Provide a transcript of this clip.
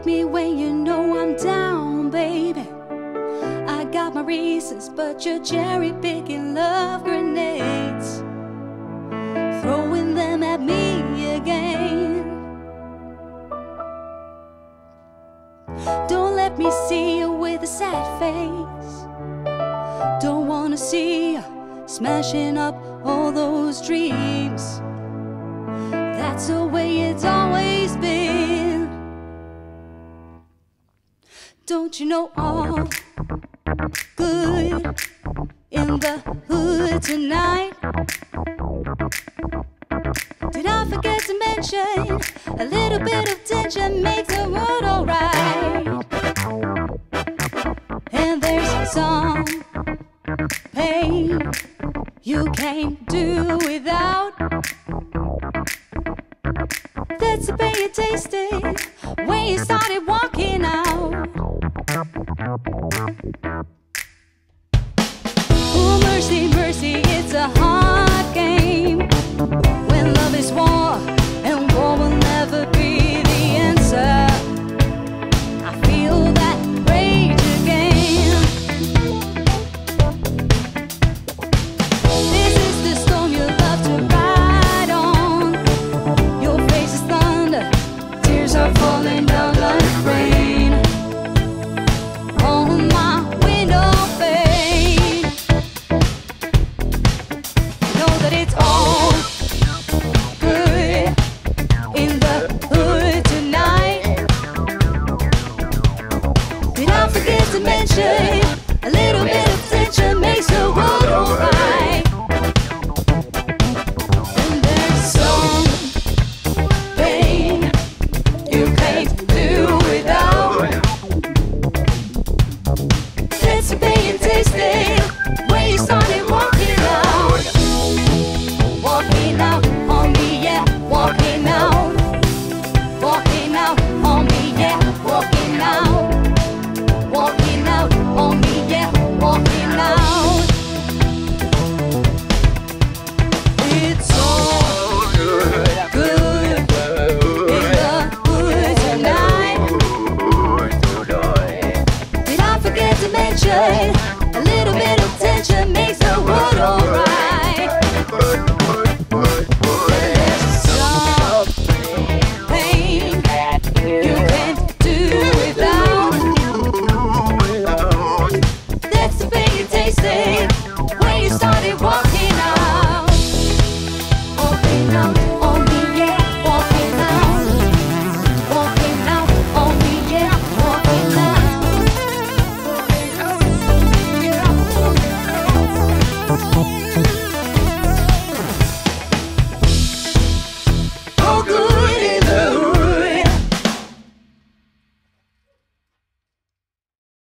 take me when you know I'm down, baby. I got my reasons, but you're cherry picking love grenades, throwing them at me again. Don't let me see you with a sad face. Don't wanna see you smashing up all those dreams. That's the way it's always been. Don't you know all good in the hood tonight? Did I forget to mention a little bit of tension makes the mood alright? And there's some pain you can't do without. That's the pain you tasted when you started walking out. Oh, mercy, mercy, it's a hard game when love is war and war will never be the answer. I feel that rage again. This is the storm you love to ride on. Your face is thunder, tears are falling down like rain on my window pane. Know that it's all good in the hood tonight. Did I forget to mention